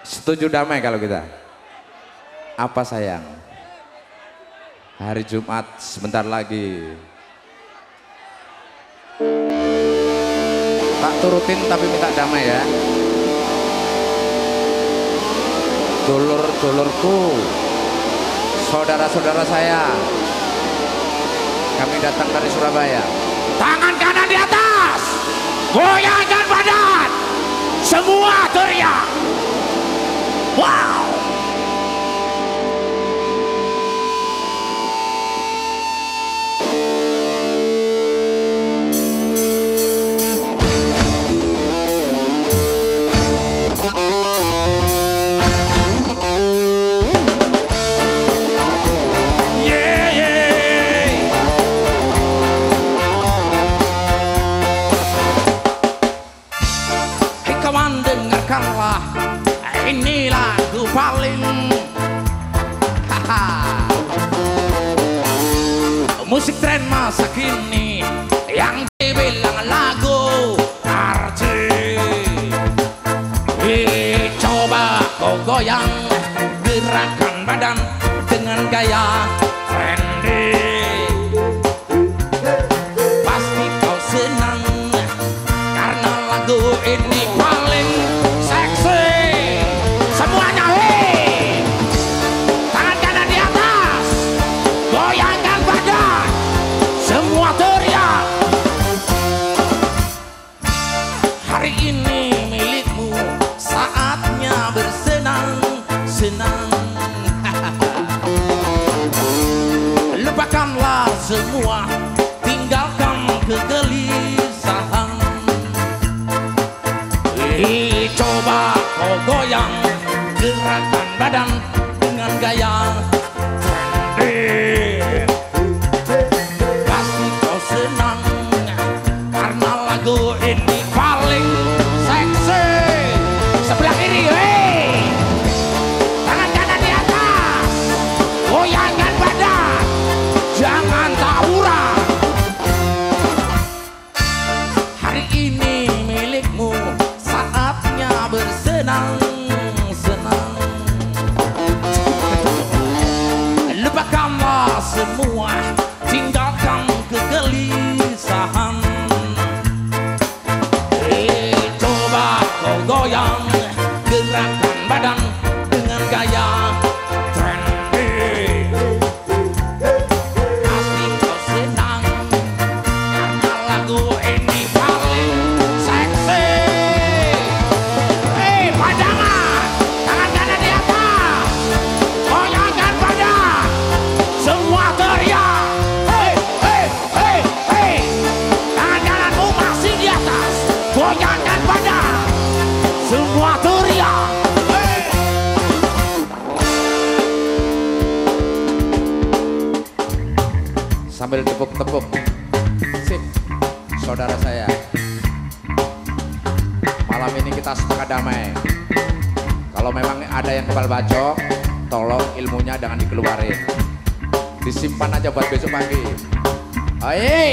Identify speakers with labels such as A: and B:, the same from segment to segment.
A: Setuju damai kalau kita? Apa sayang? Hari Jumat sebentar lagi. Tak turutin tapi minta damai ya. Dulur-dulurku, saudara-saudara saya, kami datang dari Surabaya. Tangan kanan di atas, goyangkan badan, semua teriak. Wow. Ini lagu paling musik tren masa kini yang dibilang lagu arti. Coba kau goyang, gerakan badan dengan gaya trendy. Pasti kau senang karena lagu ini paling seksi. Semuanya hei, tangan kanan di atas, goyangkan badan, semua teriak. Hari ini milikmu, saatnya bersenang-senang. Lupakanlah semua, tinggalkan kegelisahan. Coba kau goyang, gerakan badan dengan gaya trendy. Pasti kau senang karena lagu ini paling seksi. Sebelah kiri, hei, tangan kanan di atas, goyangkan badan, jangan tawuran. Hari ini milikmu, saatnya bersenang-senang. Lupakanlah semua, tinggalkan kegelisahan. Coba kau goyang, gerakan badan dengan gaya trendy. Pasti kau senang karena lagu ini paling seksi. Padangan, tangan kanan di atas, goyangkan badan, semua teriak. Hei, hei, hei, hei, tangan kananmu masih di atas, goyangkan badan, semua teriak. Hey. Sambil tepuk-tepuk, sip, saudara saya. Malam ini kita sepakat damai. Kalau memang ada yang kebal bacok, tolong ilmunya jangan dikeluarin, disimpan aja buat besok pagi. Hei,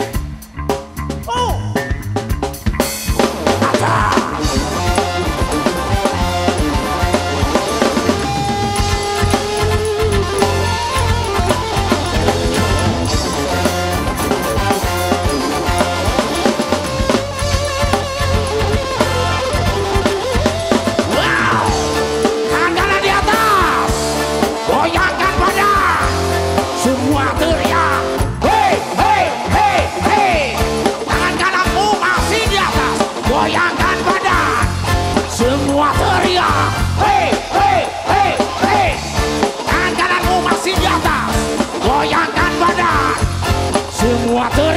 A: semua teriak. Hei, hei, hei, hei, tangan kananmu masih di atas, goyangkan badan, semua teriak.